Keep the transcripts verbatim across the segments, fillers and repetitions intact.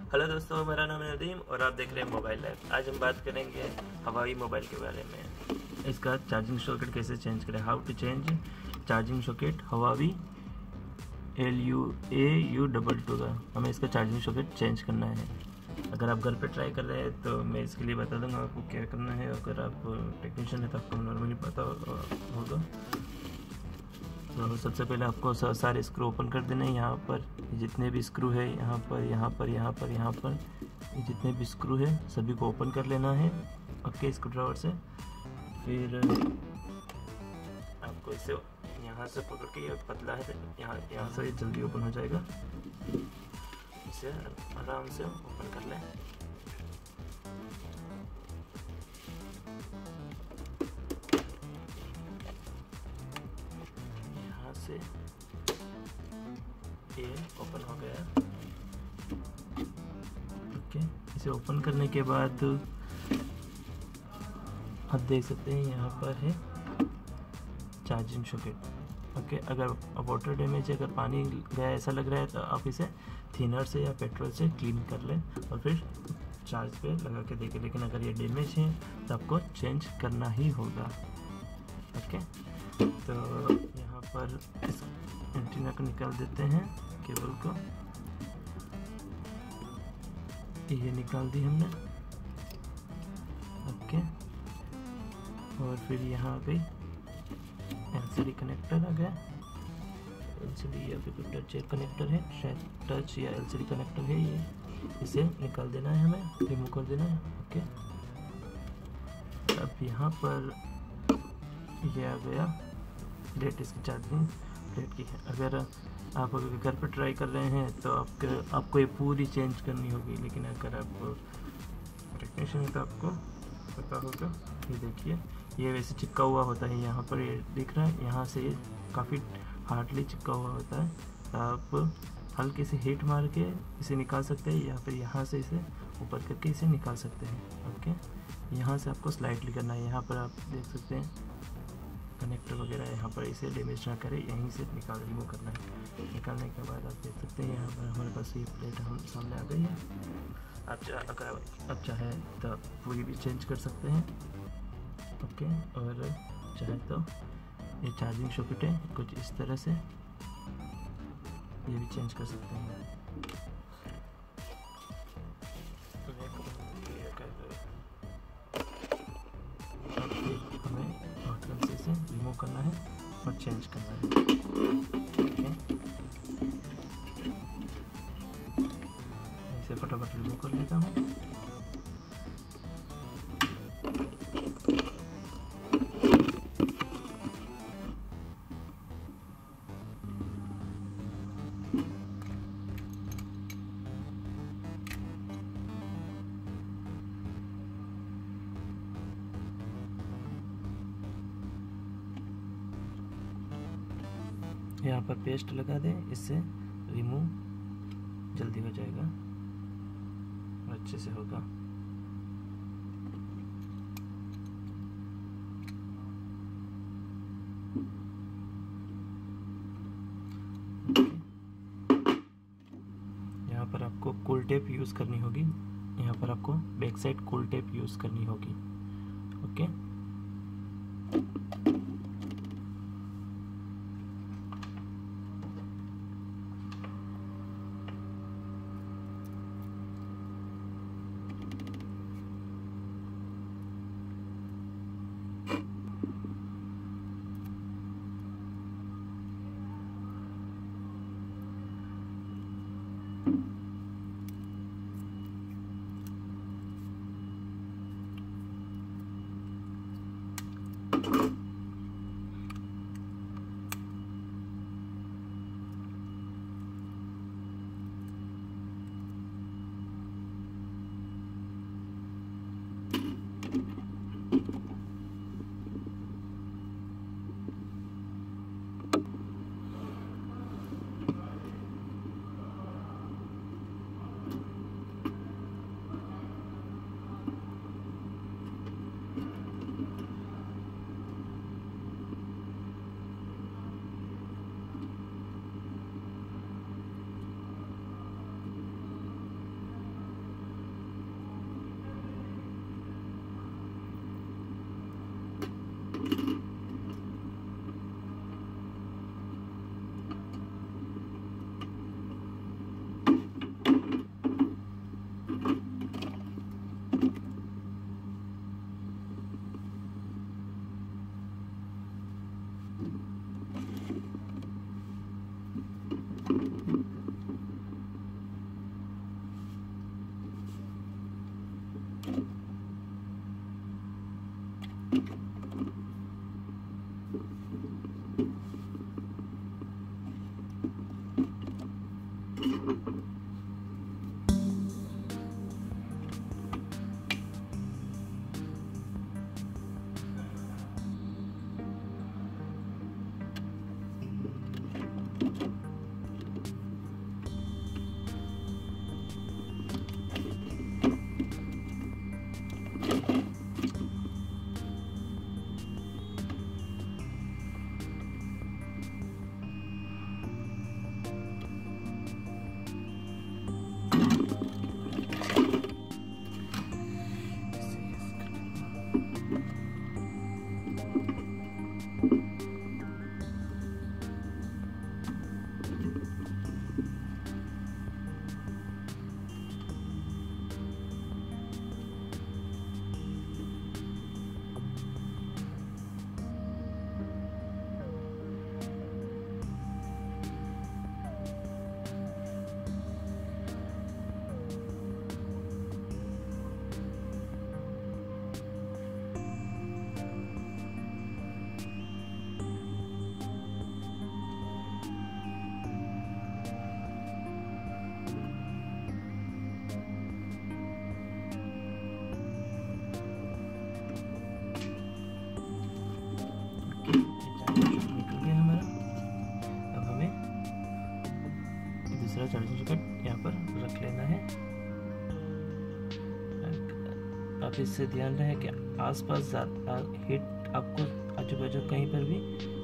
Hello दोस्तों, मेरा नाम है नदीम और आप देख रहे हैं मोबाइल लाइफ। आज हम बात करेंगे हवाई मोबाइल के बारे में। इसका चार्जिंग सॉकेट कैसे चेंज करें, how to change charging socket Huawei L U A U double two का हमें इसका चार्जिंग सॉकेट चेंज करना है। अगर आप घर पे ट्राई कर रहे हैं तो मैं इसके लिए बता दूंगा आपको क्या करना है। अगर आप टेक्नीशियन है तो आपको नॉर्मली पता होगा। तो सबसे पहले आपको सारे स्क्रू ओपन कर देने हैं। यहाँ पर जितने भी स्क्रू है, यहाँ पर यहाँ पर यहाँ पर यहाँ पर ये जितने भी स्क्रू है सभी को ओपन कर लेना है ओके, स्क्रू ड्राइवर से। फिर आपको इसे यहाँ से पकड़ के, ये पतला है यहाँ यहाँ से ये जल्दी ओपन हो जाएगा। इसे आराम से ओपन कर लें। यहाँ से ये ओपन हो गया ओके। इसे ओपन करने के बाद आप देख सकते हैं यहाँ पर है चार्जिंग सॉकेट ओके। अगर वाटर डैमेज है, अगर पानी गया ऐसा लग रहा है तो आप इसे थिनर से या पेट्रोल से क्लीन कर लें और फिर चार्ज पे लगा के देखें। लेकिन अगर ये डैमेज है तो आपको चेंज करना ही होगा ओके। तो यहाँ पर इस एंटीना को निकाल देते हैं, केबल को ये निकाल दी हमने ओके। और फिर यहाँ आ गई एलसीडी कनेक्टर आ गया। एलसीडी या फिर टच कनेक्टर है, शायद टच या एलसीडी कनेक्टर है ये। इसे निकाल देना है, हमें रिमूव कर देना है ओके। अब यहाँ पर ये आ गया प्लेट, इसकी चार्जिंग प्लेट की है। अगर आप अगर घर पर ट्राई कर रहे हैं तो आपके आपको ये पूरी चेंज करनी होगी। लेकिन अगर आप टेक्नीशियन है तो आपको पता होगा। ये देखिए, ये वैसे चिपका हुआ होता है, यहाँ पर ये दिख रहा है, यहाँ से ये काफ़ी हार्डली चिपका हुआ होता है। आप हल्के से हीट मार के इसे निकाल सकते हैं या फिर यहाँ से इसे ऊपर करके इसे निकाल सकते हैं ओके। यहाँ से आपको स्लाइडली करना है। यहाँ पर आप देख सकते हैं कनेक्टर वगैरह, यहाँ पर इसे डैमेज ना करे, यहीं से निकाल रिमूव करना है। निकालने के बाद आप देख सकते हैं यहाँ पर हमारे पास ये प्लेट हम सामने आ गई है। आप चाहे अगर आप चाहे तो पूरी भी चेंज कर सकते हैं ओके। और चाहे तो ये चार्जिंग सॉकेट है कुछ इस तरह से, ये भी चेंज कर सकते हैं। हमें बटन से इसे रिमूव करना है और चेंज करना है ओके। इसे फटाफट रिमूव कर लेता हूँ। यहाँ पर पेस्ट लगा दें, इससे रिमूव जल्दी हो जाएगा और अच्छे से होगा। यहाँ पर आपको कूल टेप यूज़ करनी होगी। यहाँ पर आपको back side cool tape use करनी होगी ओके। चार्जिंग सॉकेट यहाँ पर रख लेना है। अब इससे ध्यान रहे कि आसपास ज़्यादा हीट आपको आजू बाजू कहीं पर भी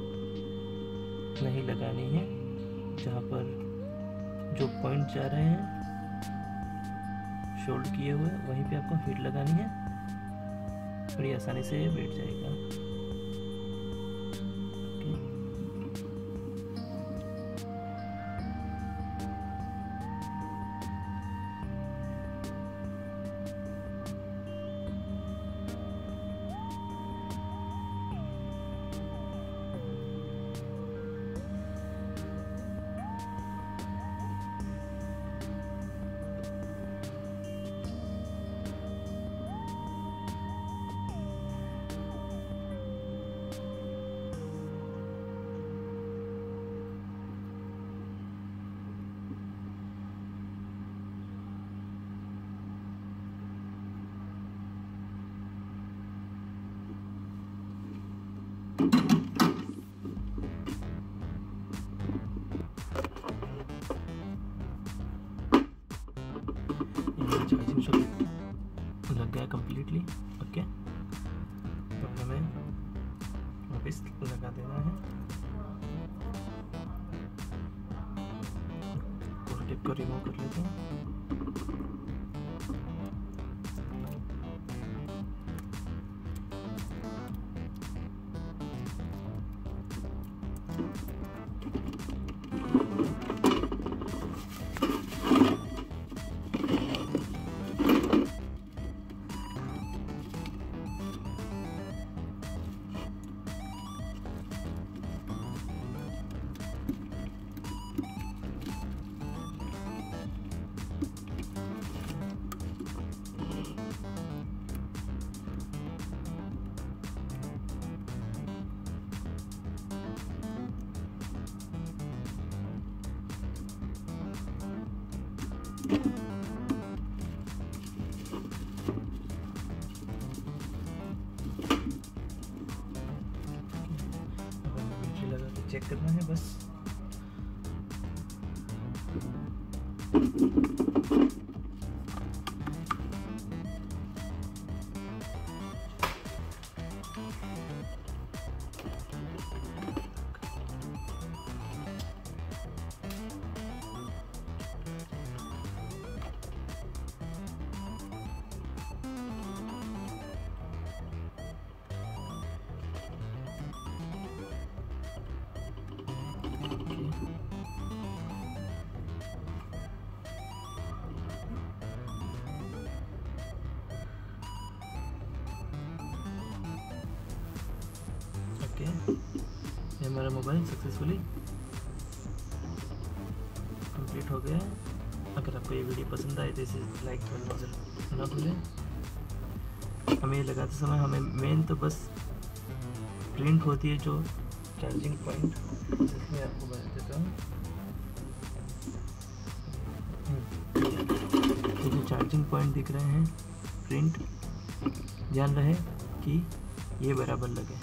नहीं लगानी है। जहाँ पर जो पॉइंट जा रहे हैं शोल्ड किए हुए वहीं पे आपको हीट लगानी है, बड़ी आसानी से बैठ जाएगा। चार्जिंग सॉकेट लग गया कम्प्लीटली। ओके, तो हमें वापस लगा देना है। पूरा टिप को रिमूव कर लेते हैं। चेक करना है बस। ओके, ये हमारा मोबाइल सक्सेसफुली कंप्लीट हो गया है। अगर आपको ये वीडियो पसंद आए तो इसे लाइक करना ना भूलें। हमें ये लगाते समय हमें मेन तो बस प्रिंट होती है जो चार्जिंग पॉइंट, जिसमें आपको बता देता हूँ। मैचिंग पॉइंट दिख रहे हैं, प्रिंट, ध्यान रहे कि ये बराबर लगे।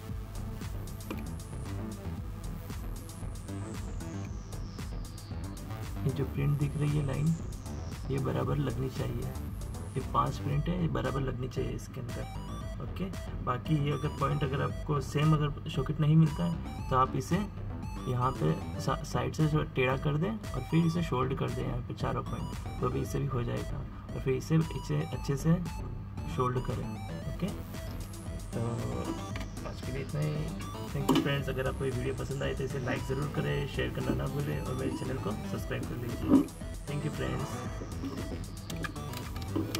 ये जो प्रिंट दिख रही है लाइन, ये बराबर लगनी चाहिए। ये पांच प्रिंट है, ये बराबर लगनी चाहिए इसके अंदर। ओके, बाकी ये अगर पॉइंट अगर आपको सेम अगर सॉकेट नहीं मिलता है तो आप इसे यहाँ पे सा, साइड से टेढ़ा कर दें और फिर इसे शोल्ड कर दें यहाँ पे चारों पॉइंट, तो भी इससे भी हो जाएगा। और फिर इसे इसे अच्छे से शोल्ड करें। ओके, तो आज के लिए इतना ही। Thank you friends. अगर आपको ये वीडियो पसंद आए तो इसे लाइक ज़रूर करें, शेयर करना ना भूलें और मेरे चैनल को सब्सक्राइब कर लीजिए। Thank you friends.